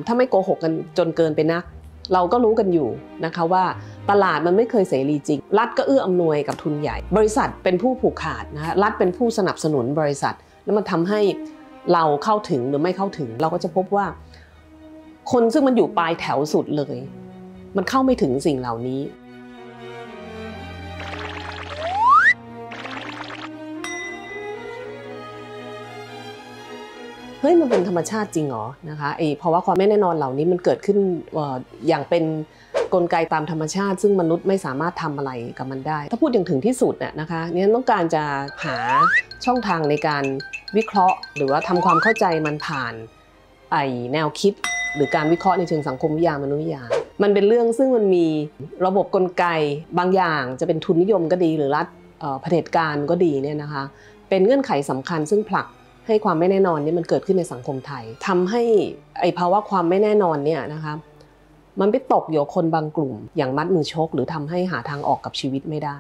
ถ้าไม่โกหกกันจนเกินไปนักเราก็รู้กันอยู่นะคะว่าตลาดมันไม่เคยเสรีจริงรัฐก็เอื้ออำนวยกับทุนใหญ่บริษัทเป็นผู้ผูกขาดนะรัฐเป็นผู้สนับสนุนบริษัทแล้วมันทำให้เราเข้าถึงหรือไม่เข้าถึงเราก็จะพบว่าคนซึ่งมันอยู่ปลายแถวสุดเลยมันเข้าไม่ถึงสิ่งเหล่านี้เฮ้ยมันเป็นธรรมชาติจริงเหรอนะคะเพราะว่าความไม่แน่นอนเหล่านี้มันเกิดขึ้นอย่างเป็นกลไกตามธรรมชาติซึ่งมนุษย์ไม่สามารถทำอะไรกับมันได้ถ้าพูดอย่างถึงที่สุดนะคะเนี่ยต้องการจะหาช่องทางในการวิเคราะห์หรือว่าทำความเข้าใจมันผ่านแนวคิดหรือการวิเคราะห์ในเชิงสังคมวิทยามนุษยวิทยามันเป็นเรื่องซึ่งมันมีระบบกลไกบางอย่างจะเป็นทุนนิยมก็ดีหรือรัฐเผด็จการก็ดีเนี่ยนะคะเป็นเงื่อนไขสำคัญซึ่งผลักให้ความไม่แน่นอนนี่มันเกิดขึ้นในสังคมไทยทำให้ภาวะความไม่แน่นอนเนี่ยนะคะมันไปตกอยู่คนบางกลุ่มอย่างมัดมือชกหรือทำให้หาทางออกกับชีวิตไม่ได้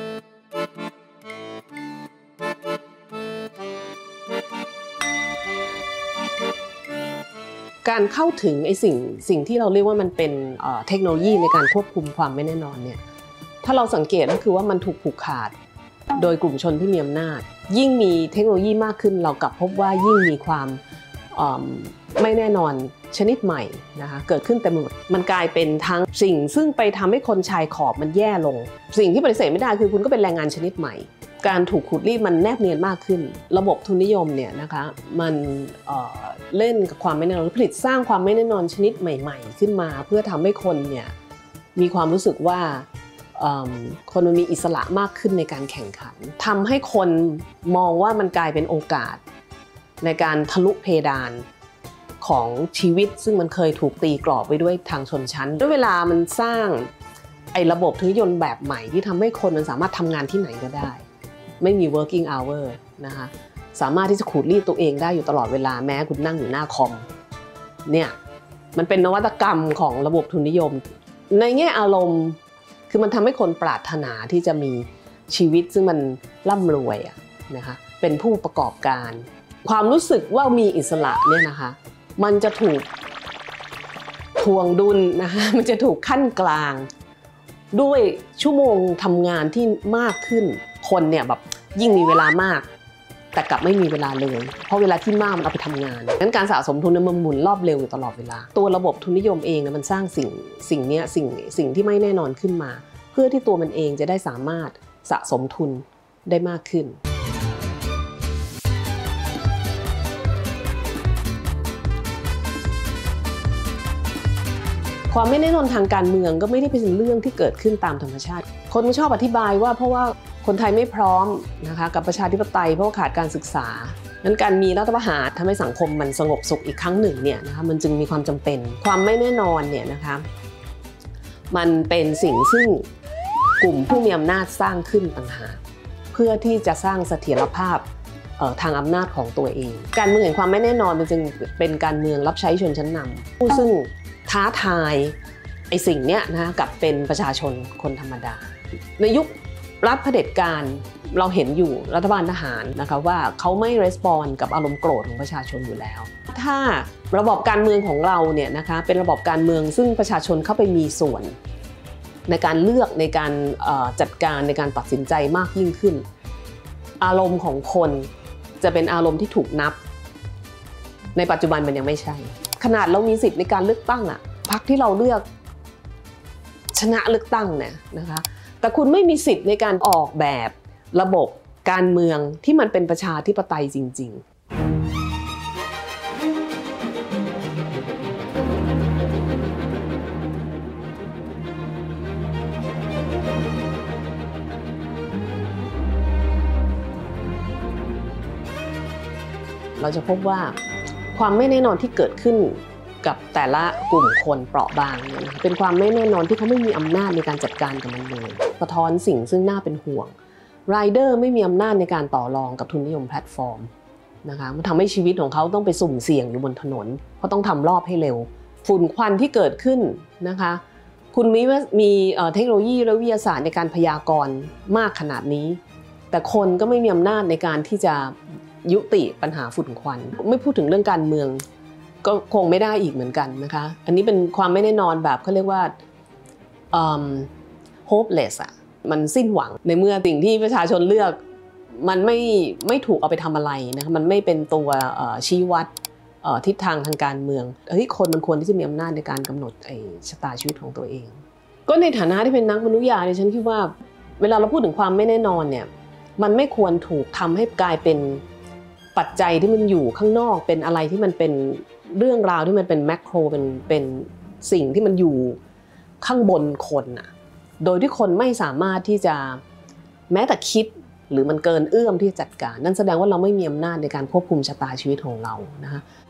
การเข้าถึงสิ่งที่เราเรียกว่ามันเป็นเทคโนโลยีในการควบคุมความไม่แน่นอนเนี่ยถ้าเราสังเกตก็คือว่ามันถูกผูกขาดโดยกลุ่มชนที่มีอำนาจยิ่งมีเทคโนโลยีมากขึ้นเรากลับพบว่ายิ่งมีความไม่แน่นอนชนิดใหม่นะคะเกิดขึ้นเต็มไปหมดมันกลายเป็นทั้งสิ่งซึ่งไปทำให้คนชายขอบมันแย่ลงสิ่งที่ปฏิเสธไม่ได้คือคุณก็เป็นแรงงานชนิดใหม่การถูกขูดรีดมันแนบเนียนมากขึ้นระบบทุนนิยมเนี่ยนะคะมันเล่นกับความไม่แน่นอนผลิตสร้างความไม่แน่นอนชนิดใหม่ๆขึ้นมาเพื่อทำให้คนเนี่ยมีความรู้สึกว่าคนมันมีอิสระมากขึ้นในการแข่งขันทำให้คนมองว่ามันกลายเป็นโอกาสในการทะลุเพดานของชีวิตซึ่งมันเคยถูกตีกรอบไว้ด้วยทางชนชั้นด้วยเวลามันสร้างระบบทุนนิยมแบบใหม่ที่ทำให้คนมันสามารถทำงานที่ไหนก็ได้ไม่มี working hour นะคะสามารถที่จะขูดรีดตัวเองได้อยู่ตลอดเวลาแม้คุณนั่งอยู่หน้าคอมเนี่ยมันเป็นนวัตกรรมของระบบทุนนิยมในแง่อารมณ์คือมันทำให้คนปรารถนาที่จะมีชีวิตซึ่งมันร่ำรวยนะคะเป็นผู้ประกอบการความรู้สึกว่ามีอิสระเนี่ยนะคะมันจะถูกทวงดุลนะคะมันจะถูกขั้นกลางด้วยชั่วโมงทำงานที่มากขึ้นคนเนี่ยแบบยิ่งมีเวลามากแต่กลับไม่มีเวลาเลยเพราะเวลาที่มากมันเอาไปทำงานงั้นการสะสมทุนมันหมุนรอบเร็วอยู่ตลอดเวลาตัวระบบทุนนิยมเองมันสร้างสิ่งที่ไม่แน่นอนขึ้นมาเพื่อที่ตัวมันเองจะได้สามารถสะสมทุนได้มากขึ้นความไม่แน่นอนทางการเมืองก็ไม่ได้เป็นเรื่องที่เกิดขึ้นตามธรรมชาติคนชอบอธิบายว่าเพราะว่าคนไทยไม่พร้อมนะคะกับประชาธิปไตยเพราะขาดการศึกษานั้นการมีรัฐประหารทำให้สังคมมันสงบสุขอีกครั้งหนึ่งเนี่ยนะคะมันจึงมีความจำเป็นความไม่แน่นอนเนี่ยนะคะมันเป็นสิ่งซึ่งกลุ่มผู้มีอำนาจสร้างขึ้นต่างหากเพื่อที่จะสร้างเสถียรภาพทางอำนาจของตัวเองการเมืองแห่งความไม่แน่นอนมันจึงเป็นการเมืองรับใช้ชนชั้นนำผู้ซึ่งท้าทายสิ่งนี้นะกับเป็นประชาชนคนธรรมดาในยุครัฐเผด็จการเราเห็นอยู่รัฐบาลทหารนะคะว่าเขาไม่รีสปอนส์กับอารมณ์โกรธของประชาชนอยู่แล้วถ้าระบบการเมืองของเราเนี่ยนะคะเป็นระบบการเมืองซึ่งประชาชนเข้าไปมีส่วนในการเลือกในการจัดการในการตัดสินใจมากยิ่งขึ้นอารมณ์ของคนจะเป็นอารมณ์ที่ถูกนับในปัจจุบันมันยังไม่ใช่ขนาดเรามีสิทธิ์ในการเลือกตั้งพรรคที่เราเลือกชนะเลือกตั้งเนี่ยนะคะแต่คุณไม่มีสิทธิ์ในการออกแบบระบบการเมืองที่มันเป็นประชาธิปไตยจริงๆเราจะพบว่าความไม่แน่นอนที่เกิดขึ้นกับแต่ละกลุ่มคนเปราะบางเนี่ยเป็นความไม่แน่นอนที่เขาไม่มีอำนาจในการจัดการกับมันเลยสะท้อนสิ่งซึ่งน่าเป็นห่วงไรเดอร์ไม่มีอำนาจในการต่อรองกับทุนนิยมแพลตฟอร์มนะคะมันทำให้ชีวิตของเขาต้องไปสุ่มเสี่ยงอยู่บนถนนเพราะต้องทำรอบให้เร็วฝุ่นควันที่เกิดขึ้นนะคะคุณมีเทคโนโลยีและวิทยาศาสตร์ในการพยากรณ์มากขนาดนี้แต่คนก็ไม่มีอำนาจในการที่จะยุติปัญหาฝุ่นควันไม่พูดถึงเรื่องการเมืองก็คงไม่ได้อีกเหมือนกันนะคะอันนี้เป็นความไม่แน่นอนแบบเขาเรียกว่าhopeless อะมันสิ้นหวังในเมื่อสิ่งที่ประชาชนเลือกมันไม่ถูกเอาไปทำอะไรนะคะมันไม่เป็นตัวชี้วัดทิศทางทางการเมืองคนมันควรที่จะมีอำนาจในการกำหนดชะตาชีวิตของตัวเองก็ในฐานะที่เป็นนักมนุษยวิทยาเนี่ยฉันคิดว่าเวลาเราพูดถึงความไม่แน่นอนเนี่ยมันไม่ควรถูกทำให้กลายเป็นปัจจัยที่มันอยู่ข้างนอกเป็นอะไรที่มันเป็นเรื่องราวที่มันเป็นแมคโครเป็นสิ่งที่มันอยู่ข้างบนคนน่ะโดยที่คนไม่สามารถที่จะแม้แต่คิดหรือมันเกินเอื้อมที่จะจัดการนั่นแสดงว่าเราไม่มีอำนาจในการควบคุมชะตาชีวิตของเรานะคะ